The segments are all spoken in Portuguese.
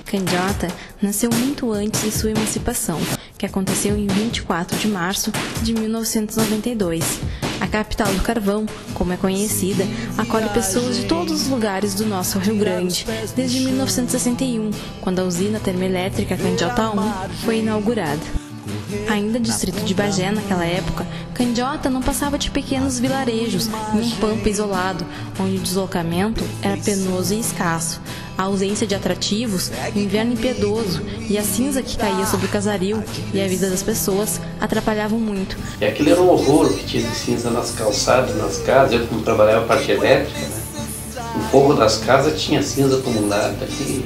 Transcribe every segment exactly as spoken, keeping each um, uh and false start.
Candiota nasceu muito antes de sua emancipação, que aconteceu em vinte e quatro de março de mil novecentos e noventa e dois. A capital do carvão, como é conhecida, acolhe pessoas de todos os lugares do nosso Rio Grande, desde mil novecentos e sessenta e um, quando a usina termoelétrica Candiota um foi inaugurada. Ainda distrito de Bagé naquela época, Candiota não passava de pequenos vilarejos em um pampa isolado, onde o deslocamento era penoso e escasso. A ausência de atrativos, o inverno impiedoso e a cinza que caía sobre o casaril e a vida das pessoas atrapalhavam muito. E aquilo era um horror, o que tinha de cinza nas calçadas, nas casas. Eu, como trabalhava a parte elétrica, né? O fogo das casas tinha cinza acumulada que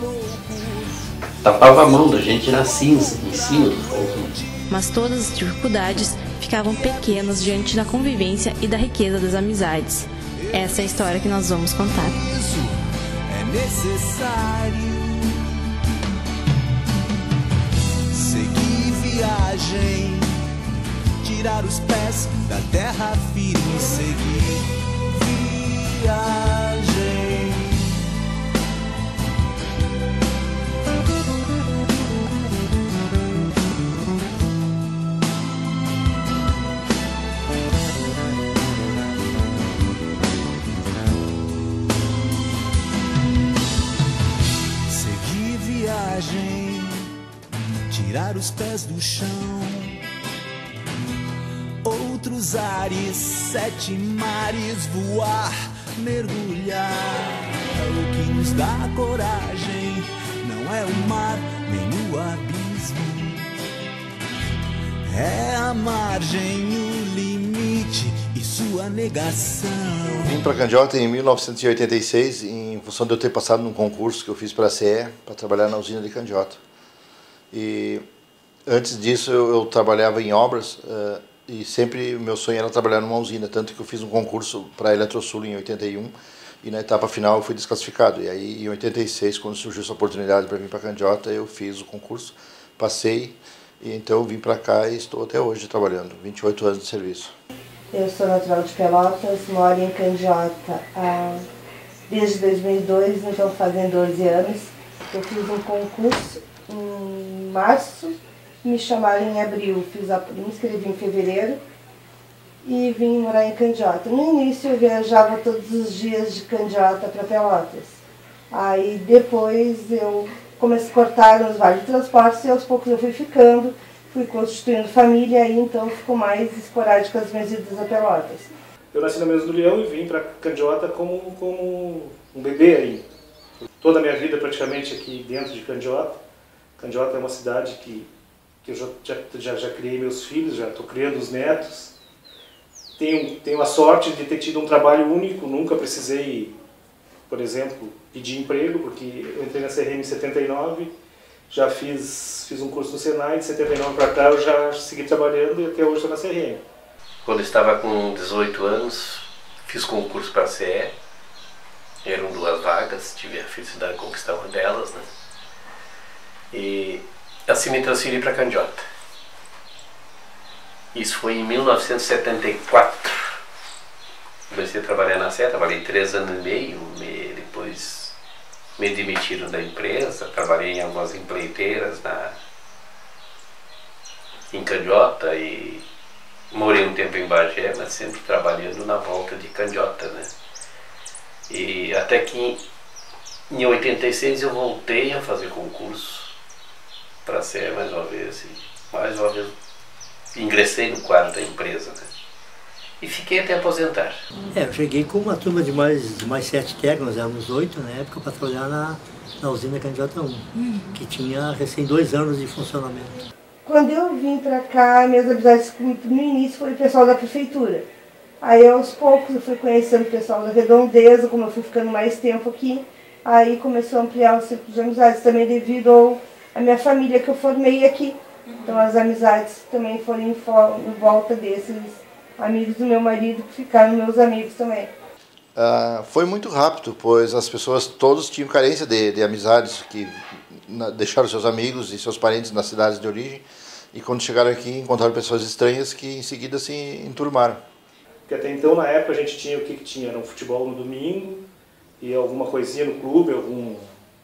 tapava a mão da gente na cinza, em cima do fogo. Mas todas as dificuldades ficavam pequenas diante da convivência e da riqueza das amizades. Essa é a história que nós vamos contar. Isso é necessário. Seguir viagem, tirar os pés da terra firme, seguir viagem. Tirar os pés do chão, outros ares, sete mares, voar, mergulhar. O que nos dá coragem não é o mar nem o abismo, é a margem, o limite e sua negação. Vim para Candiota em mil novecentos e oitenta e seis em função de eu ter passado num concurso que eu fiz para a C E para trabalhar na usina de Candiota. E antes disso eu, eu trabalhava em obras uh, e sempre o meu sonho era trabalhar numa usina, tanto que eu fiz um concurso para a Eletrosul em oitenta e um e na etapa final eu fui desclassificado. E aí em oitenta e seis, quando surgiu essa oportunidade para vir para Candiota, eu fiz o concurso, passei e então vim para cá e estou até hoje trabalhando, vinte e oito anos de serviço. Eu sou natural de Pelotas, moro em Candiota há, desde dois mil e dois, então fazem doze anos. Eu fiz um concurso em março, me chamaram em abril, fiz a, me inscrevi em fevereiro e vim morar em Candiota. No início eu viajava todos os dias de Candiota para Pelotas. Aí depois eu comecei a cortar nos vales de transportes e aos poucos eu fui ficando, fui constituindo família e então ficou mais esporádico as minhas idas a Pelotas. Eu nasci na Mesa do Leão e vim para Candiota como, como um bebê aí. Toda a minha vida praticamente aqui dentro de Candiota. Candiota é uma cidade que, que eu já, já, já criei meus filhos, já estou criando os netos. Tenho, tenho a sorte de ter tido um trabalho único, nunca precisei, por exemplo, pedir emprego, porque eu entrei na C R M em setenta e nove, já fiz, fiz um curso no Senai, de setenta e nove para cá eu já segui trabalhando e até hoje estou na C R M. Quando eu estava com dezoito anos, fiz concurso para a C E, eram duas vagas, tive a felicidade de conquistar uma delas, né? E assim me transferi para Candiota. Isso foi em mil novecentos e setenta e quatro. Comecei a trabalhar na C E, trabalhei três anos e meio, me, depois me demitiram da empresa, trabalhei em algumas empreiteiras na, em Candiota e morei um tempo em Bagé, mas sempre trabalhando na volta de Candiota, né? E até que em, em oitenta e seis eu voltei a fazer concurso para ser mais uma vez, e mais uma vez ingressei no quadro da empresa, né? E fiquei até aposentar. É, eu cheguei com uma turma de mais, de mais sete técnicos, nós éramos oito na época, para trabalhar na, na usina Candiota um, uhum. que tinha recém dois anos de funcionamento. Quando eu vim para cá, minhas amizades no início foi o pessoal da prefeitura. Aí aos poucos eu fui conhecendo o pessoal da Redondeza, como eu fui ficando mais tempo aqui, aí começou a ampliar o círculo de amizades, também devido ao a minha família que eu formei aqui. Então as amizades também foram em, em volta desses amigos do meu marido, que ficaram meus amigos também. Uh, foi muito rápido, pois as pessoas todos tinham carência de, de amizades, que na, deixaram seus amigos e seus parentes nas cidades de origem, e quando chegaram aqui encontraram pessoas estranhas que em seguida se enturmaram. Porque até então, na época, a gente tinha o que, que tinha? Era um futebol no domingo e alguma coisinha no clube, algum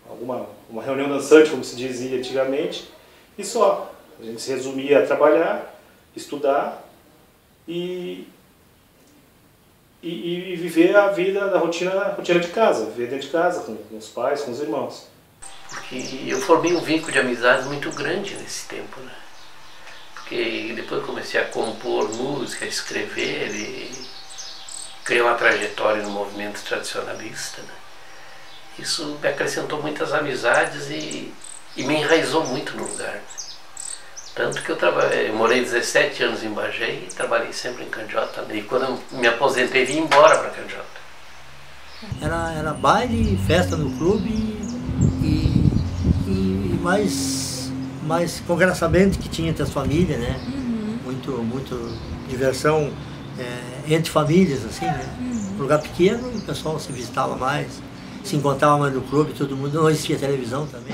alguma uma reunião dançante, como se dizia antigamente, e só. A gente se resumia a trabalhar, estudar e, e, e viver a vida da rotina, a rotina de casa, viver dentro de casa, com, com os pais, com os irmãos. Porque eu formei um vínculo de amizade muito grande nesse tempo, né? Porque depois comecei a compor música, a escrever e criei uma trajetória no movimento tradicionalista, né? Isso me acrescentou muitas amizades e, e me enraizou muito no lugar. Tanto que eu, trabalhei, eu morei dezessete anos em Bagé e trabalhei sempre em Candiota, né? E quando eu me aposentei, vim embora para Candiota. Era, era baile, festa no clube e, e mais, mais congraçamento que tinha entre as famílias, né? Uhum. Muito, muito diversão é, entre famílias, assim, né? Uhum. Um lugar pequeno, o pessoal se visitava mais, se encontrava mais no clube, todo mundo, não existia televisão também.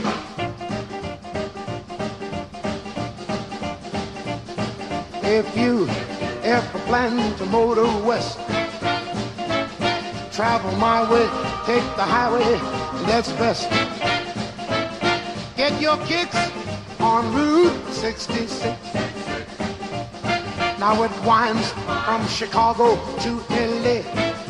If you ever plan to motor west, travel my way, take the highway, that's best. Get your kicks on Route sixty-six. Now it winds from Chicago to L A,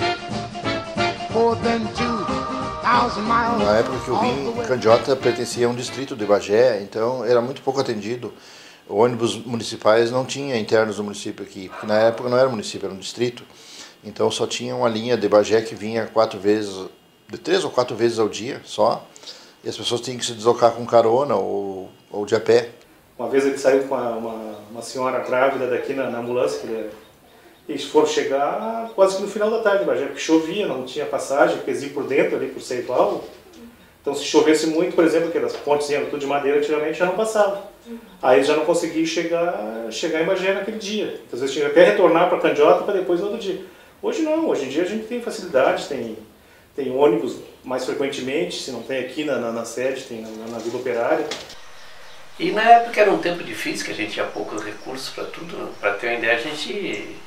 more than two thousand miles. Na época que eu vim, Candiota pertencia a um distrito de Bagé, então era muito pouco atendido. Ônibus municipais não tinha internos do município aqui, porque na época não era município, era um distrito. Então só tinha uma linha de Bagé que vinha quatro vezes, de três ou quatro vezes ao dia só, e as pessoas tinham que se deslocar com carona ou, ou de a pé. Uma vez ele saiu com uma, uma, uma senhora grávida daqui na, na ambulância, que ele, eles foram chegar quase que no final da tarde em Bagé, porque chovia, não tinha passagem, porque eles iam por dentro ali, por Seival. Então se chovesse muito, por exemplo, aquelas pontes eram tudo de madeira, antigamente já não passava. Aí já não conseguia chegar, chegar em Bagé naquele dia. Às vezes tinha que até retornar para Candiota para depois no outro dia. Hoje não, hoje em dia a gente tem facilidade, tem, tem ônibus mais frequentemente, se não tem aqui na, na, na sede, tem na, na Vila Operária. E na época era um tempo difícil, que a gente tinha poucos recursos para tudo. Para ter uma ideia, a gente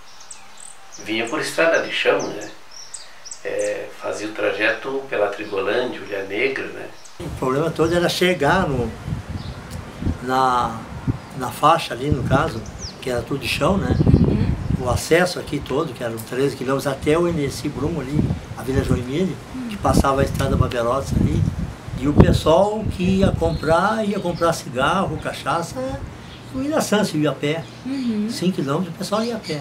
vinha por estrada de chão, né? É, fazia o trajeto pela Trigolândia, Ilha Negra, né? O problema todo era chegar no, na, na faixa ali, no caso, que era tudo de chão, né? Uhum. O acesso aqui todo, que eram treze quilômetros, até o Ineci Brum ali, a Vila Joinmille, uhum. que passava a estrada Babelotes ali. E o pessoal que ia comprar, ia comprar cigarro, cachaça, não ia Santos, ia a pé. Uhum. cinco quilômetros, o pessoal ia a pé.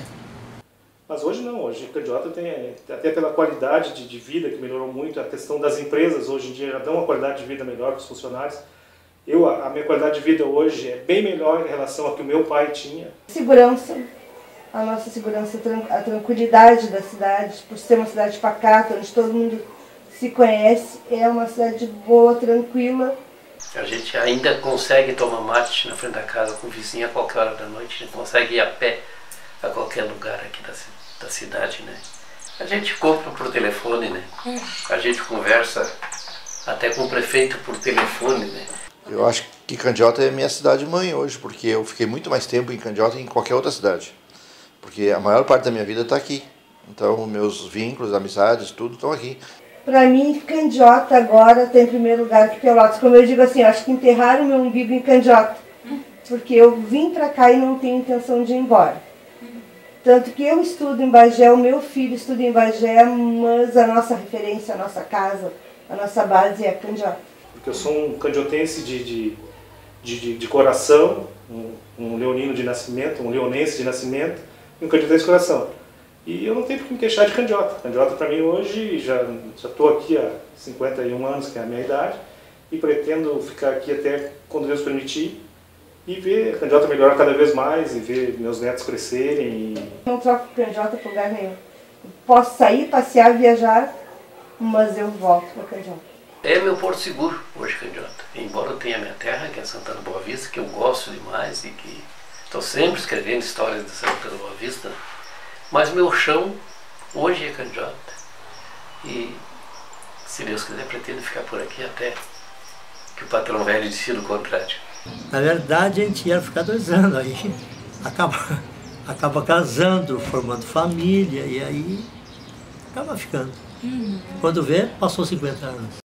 Mas hoje não, hoje Candiota tem, até pela qualidade de, de vida que melhorou muito, a questão das empresas hoje em dia já dão uma qualidade de vida melhor para os funcionários. Eu, a, a minha qualidade de vida hoje é bem melhor em relação ao que o meu pai tinha. Segurança, a nossa segurança, a tranquilidade da cidade, por ser uma cidade pacata, onde todo mundo se conhece, é uma cidade boa, tranquila. A gente ainda consegue tomar mate na frente da casa com o vizinho a qualquer hora da noite, a gente consegue ir a pé a qualquer lugar aqui da, da cidade, né? A gente compra por telefone, né? A gente conversa até com o prefeito por telefone, né? Eu acho que Candiota é minha cidade mãe hoje, porque eu fiquei muito mais tempo em Candiota que em qualquer outra cidade. Porque a maior parte da minha vida está aqui. Então, meus vínculos, amizades, tudo estão aqui. Para mim, Candiota agora tem em primeiro lugar que Pelotas. Como eu digo assim, eu acho que enterraram meu umbigo em Candiota. Porque eu vim para cá e não tenho intenção de ir embora. Tanto que eu estudo em Bagé, o meu filho estuda em Bagé, mas a nossa referência, a nossa casa, a nossa base é Candiota. Porque eu sou um candiotense de, de, de, de, de coração, um, um leonino de nascimento, um leonense de nascimento e um candiotense de coração. E eu não tenho por que me queixar de Candiota. Candiota para mim hoje, já estou aqui há cinquenta e um anos, que é a minha idade, e pretendo ficar aqui até quando Deus permitir, e ver Candiota melhorar cada vez mais, e ver meus netos crescerem. E... Não troco Candiota por lugar nenhum. Posso sair, passear, viajar, mas eu volto para Candiota. É meu porto seguro hoje, Candiota. Embora eu tenha minha terra, que é Santana Boa Vista, que eu gosto demais e que estou sempre escrevendo histórias de Santana Boa Vista, mas meu chão hoje é Candiota. E, se Deus quiser, pretendo ficar por aqui até que o patrão velho decida o contrário. Na verdade, a gente ia ficar dois anos, aí acaba, acaba casando, formando família, e aí acaba ficando. Uhum. Quando vê, passou cinquenta anos.